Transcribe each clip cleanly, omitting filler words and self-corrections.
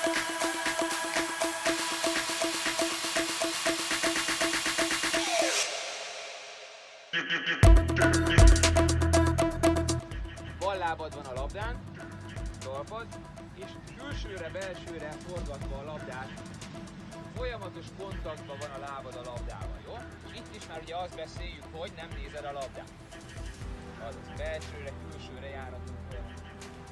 Bal lábad van a labdán, talpad, és külsőre-belsőre forgatva a labdát, folyamatos kontaktban van a lábad a labdával, jó? És itt is már ugye azt beszéljük, hogy nem nézed a labdát. Azaz belsőre, külsőre járatunk folyamatosan.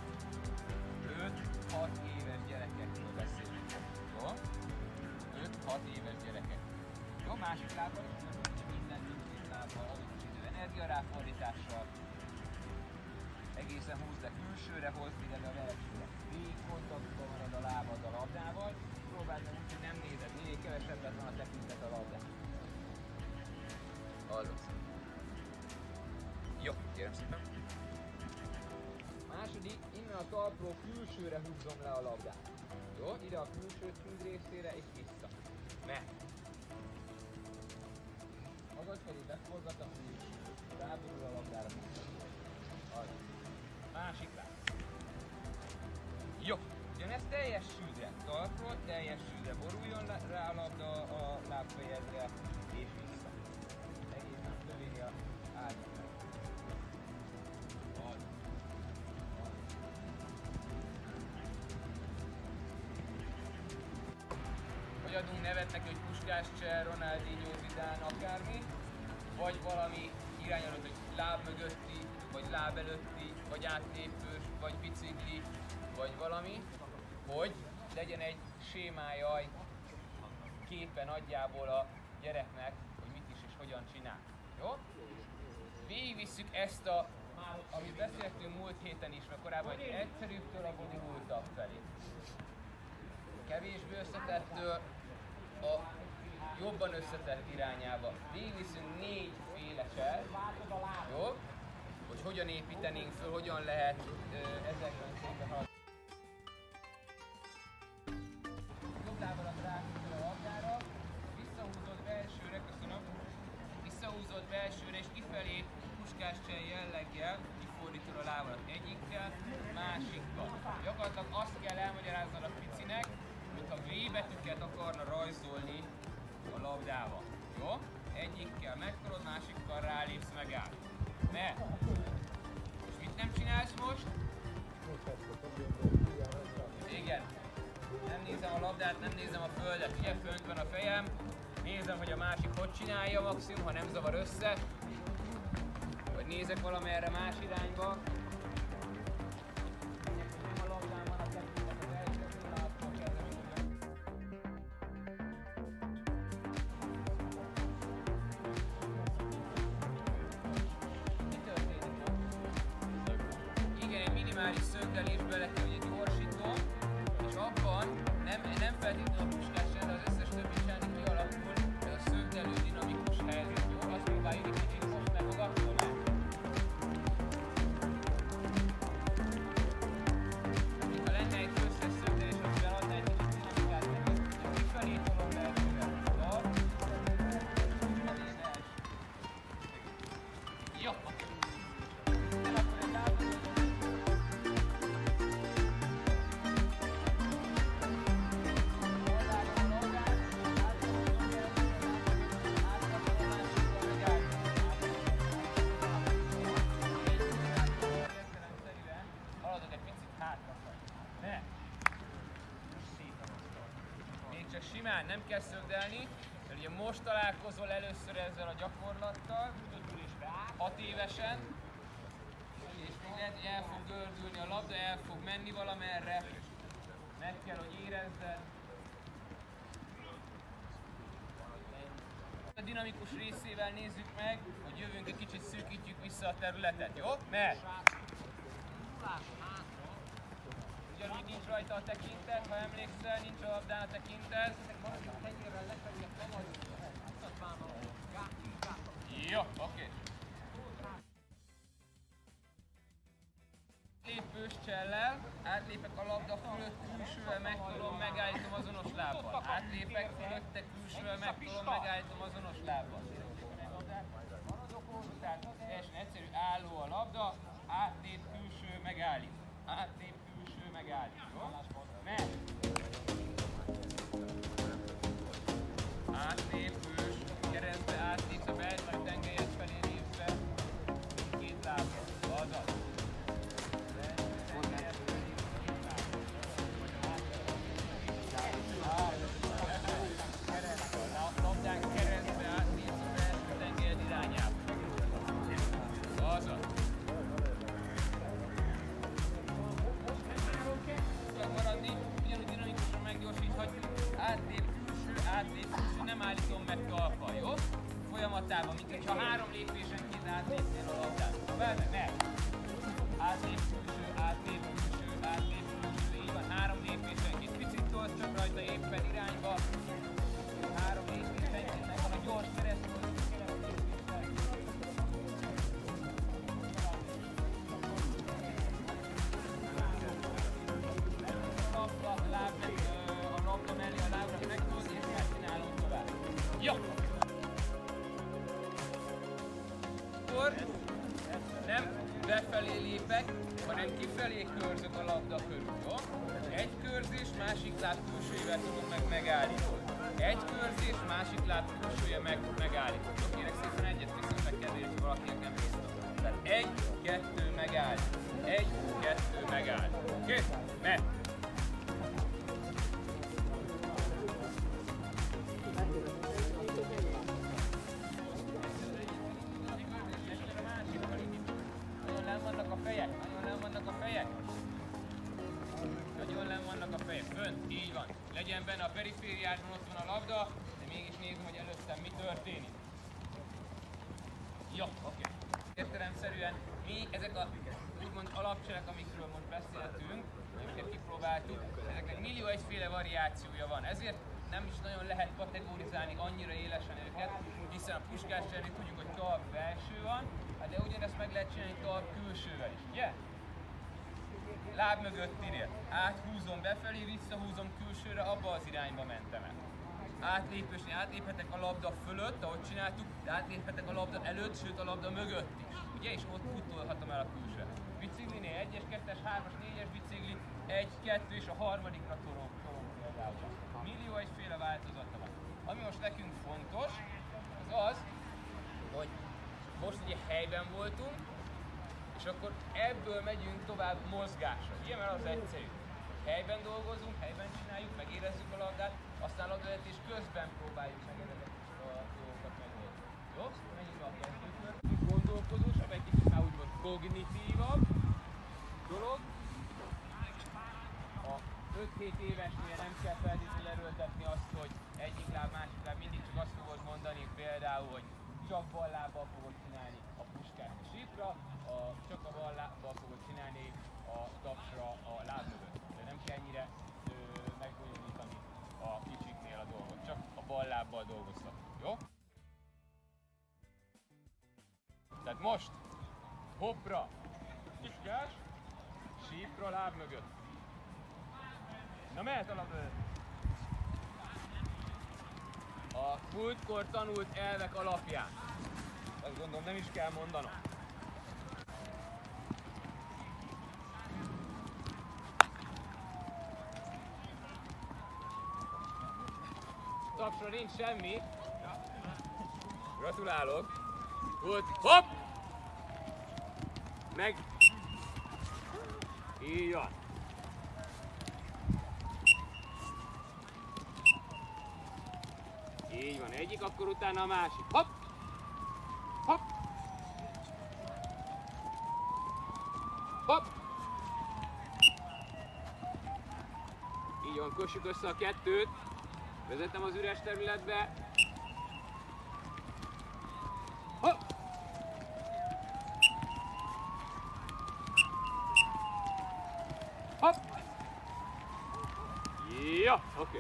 5-6 éves gyerekekről beszélünk, jó? 5-6 éves gyerekek. Jó, másik lábbal is, minden mindkét lábbal, adott idő energiaráfordítással. Egészen húzd le külsőre, hozd ide a belsőre. Végig kontaktban marad a lábad a labdával, próbáld meg úgy, hogy nem nézed, minél kevesebbet van a tekintet a labdán. Hallod? Jó, kérem szépen. Második, innen a talpról külsőre húzom le a labdát. Jó, ide a külső szűz részére és vissza. Mert magad felé beforgatom, és ráborul a labdára vissza. Másik láb. Jó, ugyanez teljes sűrűre, talpról teljes sűrűre boruljon rá a labda a lábfejedre és vissza. Egészen fölé a árnyakra. Vagy adunk nevet neki, hogy Puskás Cseh, Ronaldinho, Zidane, akármi, vagy valami irányadott, hogy láb mögötti, vagy láb előtti, vagy átlépős, vagy bicikli, vagy valami, hogy legyen egy sémája, képe nagyjából a gyereknek, hogy mit is és hogyan csinál. Jó? Végigvisszük ezt amit beszéltünk múlt héten is, mert korábban egy egyszerűbbtől a bonyolultabb felé. Kevésbé összetettől a jobban összetett irányába. Végigviszünk 4 féle csellt, jó? Hogy hogyan építenénk föl, hogyan lehet ezekben szépen haladni. Jobb lábadat ráhúzod a labdára, visszahúzod belsőre, köszönöm, visszahúzod belsőre és kifelé Puskás Cseh jelleggel kifordítod a lábadat egyikkel, másikkal. Gyakorlatilag azt kell elmagyaráznod a picinek, mintha V betűket akarna rajzolni a labdával. Jó? Egyikkel megtolod, másikkal rálépsz, megáll. Mert és mit nem csinálsz most? Igen. Nem nézem a labdát, nem nézem a földet. Ugye fönt van a fejem. Nézem, hogy a másik hogy csinálja maximum, ha nem zavar össze. Vagy nézek valamerre más irányba. Nem a labdán van a tekintet az első lábban kezdem. Minimális szögdelésbe lehet, hogy egy gyorsítom, és abban nem feltétlenül a Puskás Cseh, de az összes többi cselni kialakul ez a szögdelő dinamikus helyzet. Jó? Azt próbáljuk egy kicsit most megogatolni. Mintha lenne egy összes szögdelés, amivel adna egy kicsit dinamikát neked. Kifelé tolom belsőre. Jó. Simán, nem kell szögdelni, mert ugye most találkozol először ezzel a gyakorlattal, 6 évesen, és figyeld, el fog gördülni a labda, el fog menni valamerre, meg kell, hogy érezzed. A dinamikus részével nézzük meg, hogy jövünk egy kicsit szűkítjük vissza a területet, jó? Mert ugyanígy nincs rajta a tekintet, ha emlékszel, nincs a labdán a tekintet. Jó, oké. Lépős csellel, átlépek a labda fölött külsővel, megtolom, megállítom azonos lábbal. Átlépek fölötte külsővel, megtolom, megállítom azonos lábbal. Tehát teljesen egyszerű, álló a labda, átlép külső, megállít. Átlép külső, megállít. Jó? Mert pattával, mint hogyha 3 lépésenként átlépnél a labdát. Meg! Átlép külső, átlép külső, átlép külső, így van, 3 lépésenként. Picit tolsz csak rajta éppen irányba. 3 lépésenként, meg van a gyors keresztül. Jó! Akkor nem befelé lépek, hanem kifelé körzök a labda körül, jó? Egy körzés, másik láb külsőjével tudom megállítani. Egy körzés, másik láb külsője megállítani. Jó, kérek szépen egyet viszont meg kell érni, valakinek nem biztos. Tehát 1, 2, megállít. 1, 2, megállít. Oké? Megy! Fönt, így van. Legyen benne a perifériásban, ott van a labda, de mégis nézem, hogy előttem mi történik. Jó, oké. Értelemszerűen mi ezek a úgymond alapcselek, amikről most beszéltünk, amiket kipróbáltuk, ezeknek millió egyféle variációja van. Ezért nem is nagyon lehet kategorizálni annyira élesen őket, hiszen a puskáscsernél tudjuk, hogy talp belső van, de ugyanezt meg lehet csinálni talp külsővel is, ugye? Láb mögöttinél. Áthúzom befelé, visszahúzom külsőre, abba az irányba mentem el. Átlépésnél átléphetek a labda fölött, ahogy csináltuk, de átléphetek a labda előtt, sőt a labda mögött is. Ugye? És ott futolhatom el a külsőre. Biciklinél 1-es, 2-es, 3-as, 4-es bicikli, 1, 2 és a harmadikra torong például. Millió egyféle változata van. Ami most nekünk fontos, az az, hogy most ugye helyben voltunk, és akkor ebből megyünk tovább mozgásra. Ugye, mert az egyszerű. Helyben dolgozunk, helyben csináljuk, megérezzük a labdát, aztán labdavezetés közben próbáljuk meg ezeket a dolgokat megoldani. Jó? Menjünk a kezdőkör. Gondolkozósabb, egy kicsit már úgymond kognitívabb dolog. A 5-7 évesnél nem kell feltétlenül erőltetni azt, hogy egyik láb, másik láb, mindig csak azt fogod mondani például, hogy csak bal lábbal fogod csinálni a puskát a sípra, csak a bal lábbal fogod csinálni a tapsra a láb mögött. De nem kell ennyire megbonyolítani a kicsiknél a dolgot, csak a bal lábbal dolgoztak. Jó? Tehát most hoppra, puskás, sípra, láb mögött. Na mehet a labda. A múltkor tanult elvek alapján. Azt gondolom nem is kell mondanom. Tapsra nincs semmi. Gratulálok. Good. Hopp! Meg. Így van. Így van, egyik, akkor utána a másik. Hopp! Hopp! Hopp! Így van, kössük össze a kettőt. Vezetem az üres területbe. Hopp! Hopp! Jó, oké.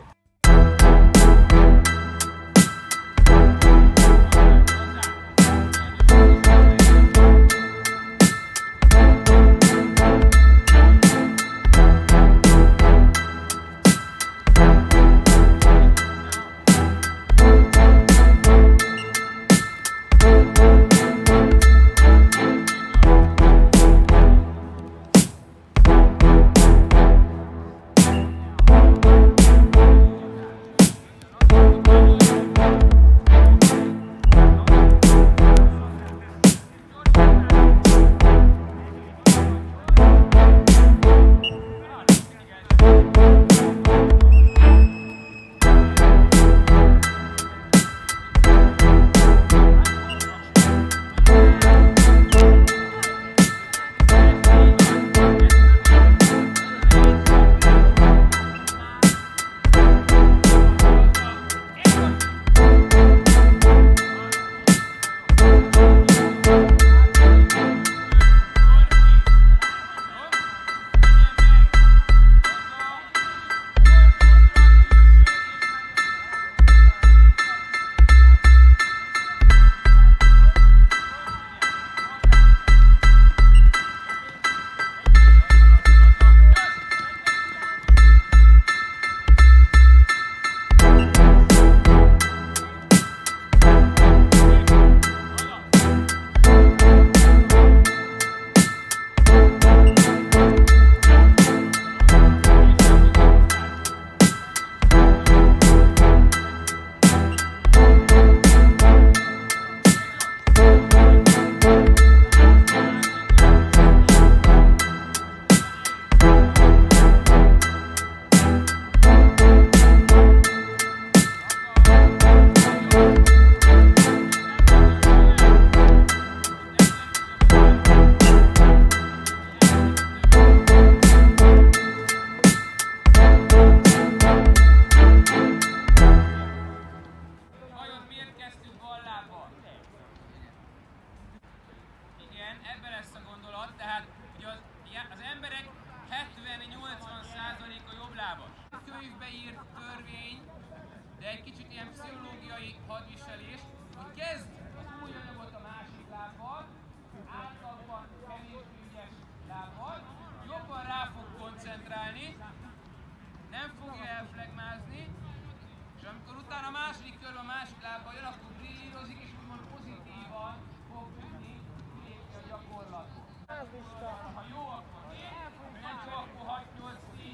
de egy kicsit ilyen pszichológiai hadviselés, hogy kezd az új anyagot a másik lábbal, átlagban kevésbé ügyes lábbal, jobban rá fog koncentrálni, nem fogja elflegmázni, és amikor utána a második körben a másik lábbal jön, akkor brillírozik, és úgymond pozitívan fog tudni lépni a gyakorlatból. Ha jó, akkor 7, nem jó, akkor 6, 8, 10.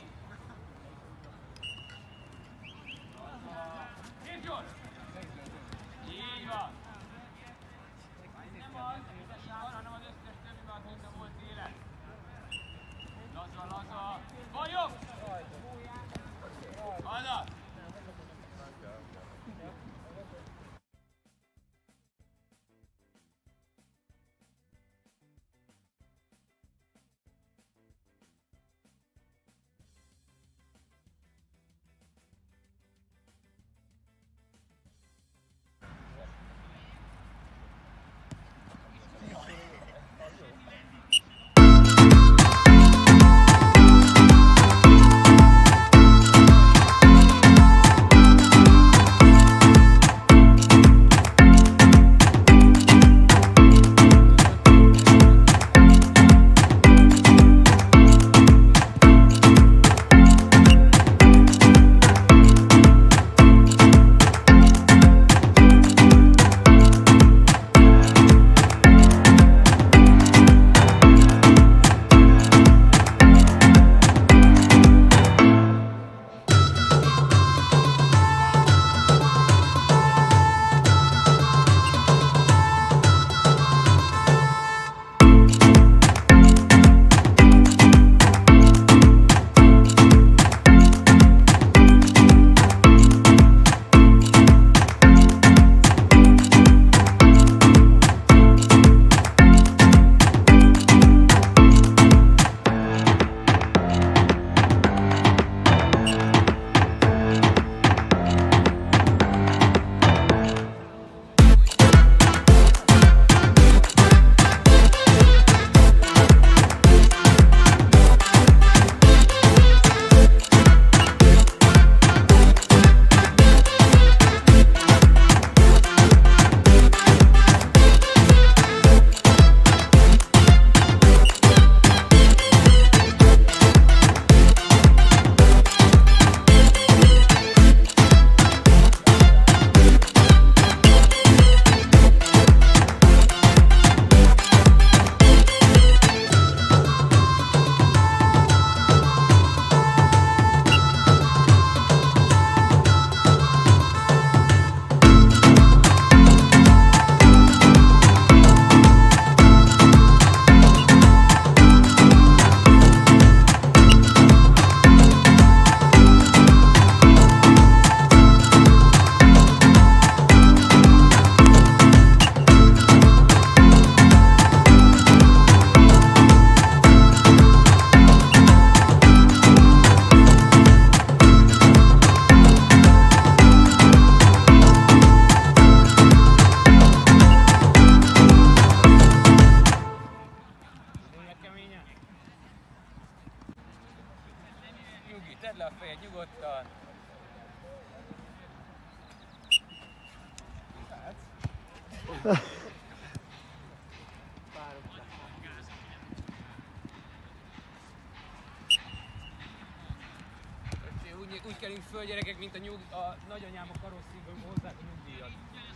Hívd jól! Így van! Nem az, hanem az összes többiben, akiknek volt élet. Laza, laza! Van jobb! Azaz! Tedd le a fejed nyugodtan. Úgy kelünk föl, gyerekek, mint a nagyanyám a karosszínből hozzák a nyugdíjat.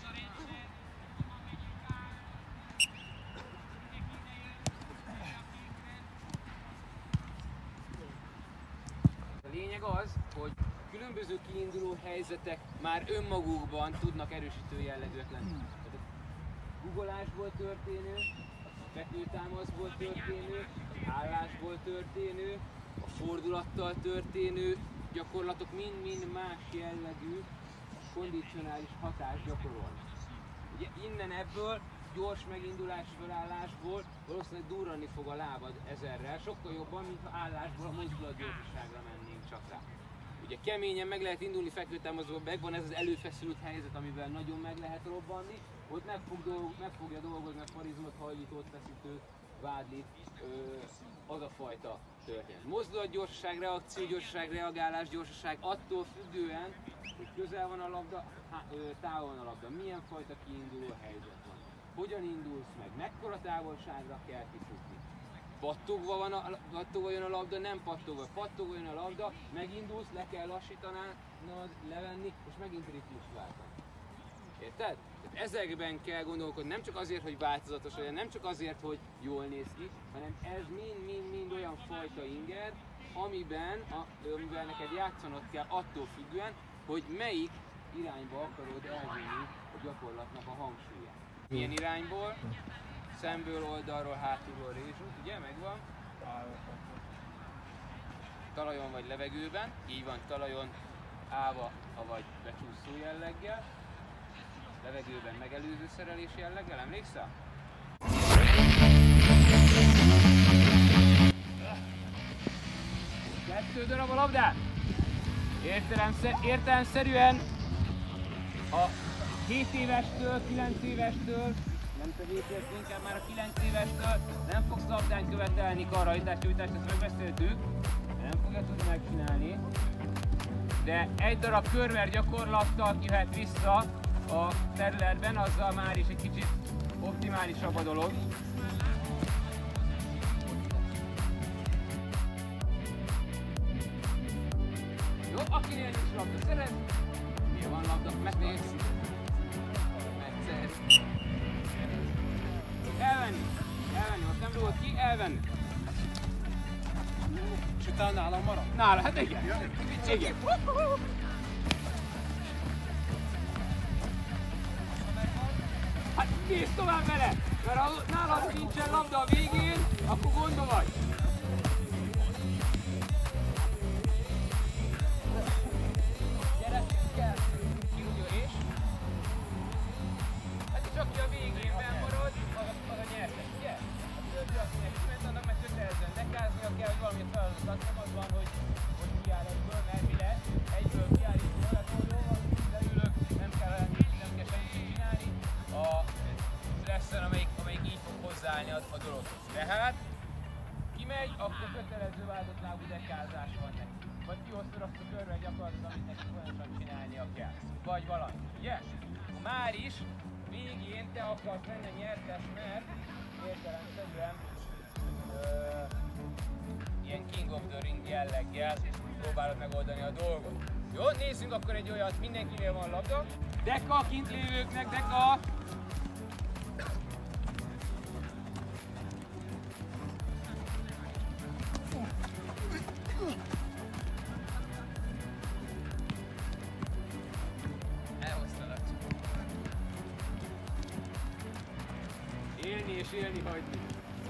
A lényeg az, hogy különböző kiinduló helyzetek már önmagukban tudnak erősítő jellegűek lenni. Tehát a guggolásból történő, a fekvőtámaszból történő, az állásból történő, a fordulattal történő gyakorlatok mind-mind más jellegű kondicionális hatást gyakorolnak. Ugye innen ebből gyors megindulás felállásból valószínűleg durrani fog a lábad ezerrel, sokkal jobban, mint ha állásból a mozdulatgyorsaságra mennénk csak rá. Ugye keményen meg lehet indulni fekvőtámaszból, megvan ez az előfeszült helyzet, amivel nagyon meg lehet robbanni, ott meg fogja dolgozni a farizmot, hajlítót, feszítőt, vádlit, az a fajta történet. Mozdulatgyorsaság, reakciógyorsaság, reagálás gyorsaság attól függően hogy közel van a labda, távol van a labda, milyen fajta kiinduló helyzet van, hogyan indulsz meg, mekkora távolságra kell kifutni. Pattogva jön a labda, nem pattogva jön a labda, megindulsz, le kell lassítanod, levenni, és megint ritmust váltani. Érted? Tehát ezekben kell gondolkodni, nem csak azért, hogy változatos legyen, nem csak azért, hogy jól néz ki, hanem ez mind olyan fajta inger, amiben neked játszanod kell attól függően, hogy melyik irányba akarod elvinni a gyakorlatnak a hangsúlyát. Milyen irányból? Szemből, oldalról, hátulról, rézsút, ugye? Megvan? Talajon vagy levegőben, így van, talajon állva, avagy becsúszó jelleggel. Levegőben megelőző szerelés jelleggel, emlékszel? Kettő darab a labdát! Értelemszerűen a 7 évestől, 9 évestől, nem te 7 éves, inkább már a 9 évestől nem fogsz labdán követelni karrahajtás-nyújtást, ezt megbeszéltük, nem fogja tudni megcsinálni. De egy darab körver gyakorlattal jöhet vissza a területben, azzal már is egy kicsit optimálisabb a dolog. Jó, akinél nincs labda, szeret? Miért van labda? Megnézz! Megszerz! Elvenni, most nem rúgod ki, elvenni. És utána nálam marad? Nála, hát igen. Igen. Hát nézd tovább vele, mert ha nálad nincsen labda a végén, akkor gondba vagy. Gyere, kell. Kiúgyó és? Hát csak aki a végén marad, az a nyertes, ugye? Akinek kiment, annak meg kötelezően dekáznia kell, hogy valamilyen feladatot, nem az van, hogy kiáll egyből, mert mi lesz, egyből kiállítunk maradóról, leülök, nem kell semmit csinálni, a stresszen, amelyik így fog hozzáállni a dologhoz. Tehát kimegy, akkor kötelező váltott lábú dekázás van neki. Vagy kiosztod azt a körvel gyakorlatot, amit neki folyamatosan csinálnia kell. Vagy valami, ugye? Már is végén te akarsz lenni nyertes, mert értelemszerűen ilyen King of the Ring jelleggel próbálod megoldani a dolgot. Jó, nézzünk akkor egy olyat, mindenkinél van labda. Deka, kint lévőknek, deka! Elhoztalak. Élni és élni hagyni.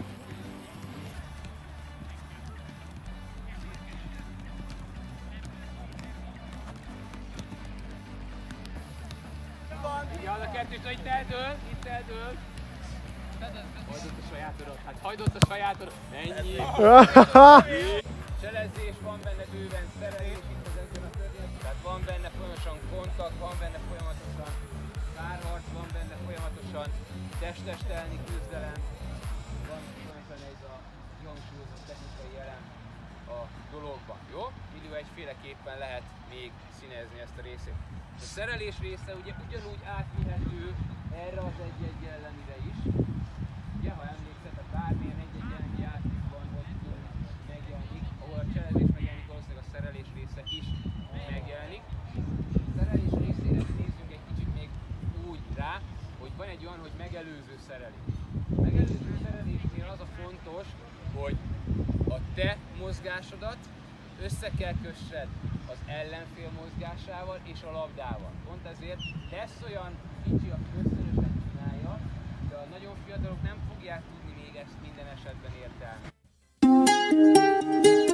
Igen, a kettős, itt eldől. Hajdott a sajátodat, hát hajdott a sajátodat. Ennyi. Cselezés, van benne bőven szerelés itt az ezen a történetben. Tehát van benne folyamatosan kontakt, van benne folyamatosan párharc, van benne folyamatosan test-testelni küzdelem. Van folyamatosan ez a hangsúlyozott technikai elem a dologban, jó? Millió egyféleképpen lehet még színezni ezt a részét. A szerelés része ugye ugyanúgy átvihető erre az egy-egy ellenire is. Ugye, ha emlékszetek, bármilyen egy-egy elemi játékban megjelenik, ahol a cselezés megjelenik, valószínűleg a szerelés része is megjelenik. A szerelés részére nézzünk egy kicsit még úgy rá, hogy van egy olyan, hogy megelőző szerelés. A megelőző szerelésnél az a fontos, hogy a te mozgásodat össze kell kössed az ellenfél mozgásával és a labdával. Pont ezért lesz olyan kicsi, aki összörösen csinálja, de a nagyon fiatalok nem fogják tudni még ezt minden esetben értelmezni.